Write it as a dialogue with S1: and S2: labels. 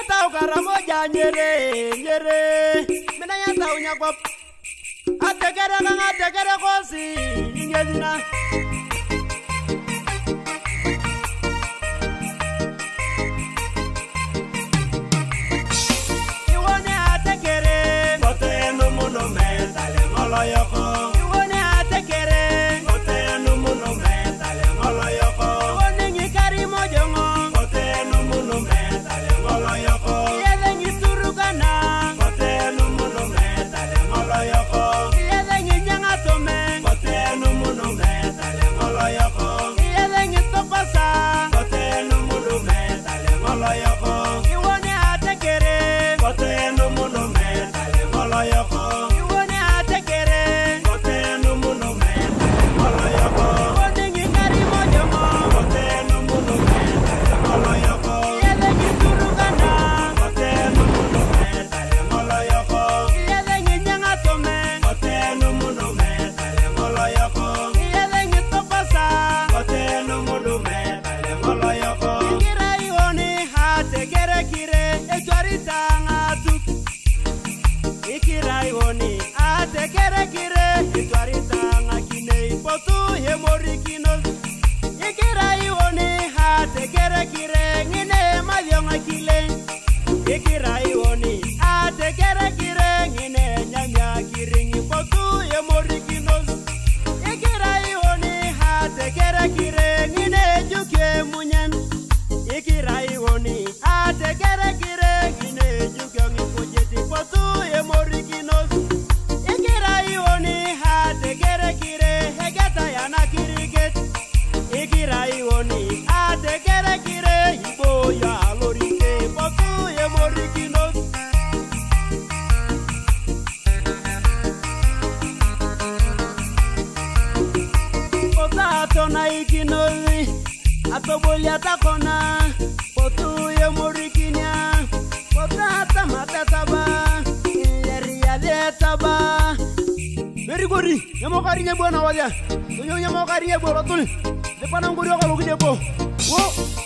S1: tau karamoja nyere mina ya tau nyakop atekere kosi ingezina iwone atekere kote no muno metale ngolo yoko iwone atekere kote no muno metale ngolo yoko iwone ngikari mojongo kote no muno metale ngolo yoko yele ngisurugana kote no muno metale ngolo yoko yele nginyanga tome kote no muno metale ngolo yoko yele ngitopasa kote no muno metale ngolo yoko iwone atekere kote no muno metale ngolo yoko iwone atekere kote no muno metale ngolo yoko iwone ngikari mojongo kote no muno metale ngolo yoko yele ngisurugana kote no muno metale ngolo yoko yele nginyanga tome kote no muno metale ngolo yoko yele ngitopasa kote no muno metale ngolo yoko ngira iwone atekere kire ejorita ngatu ikirai woni atekere kire itwarita ngakine ipotu hemorikinos ikirai woni atekere kire ngine madio ngakile ikirai woni atekere kire ngine nyanya kiring ipotu hemorikinos ikirai woni atekere kire ngine juke munyen ikirai woni atekere kire ngine juke ngikojeti ipotu hemorikinos ikirai woni atekere kire hegeta yana kiriget ikirai woni atekere kire iboya alorike ipotu hemorikinos potato na ikinozi atoboli atakona potu hemorikinia potata matataba ileria detaba berigori nyamokari nyebona wadia nyamokari nyebona tuli depana ngori okalo kidebo wo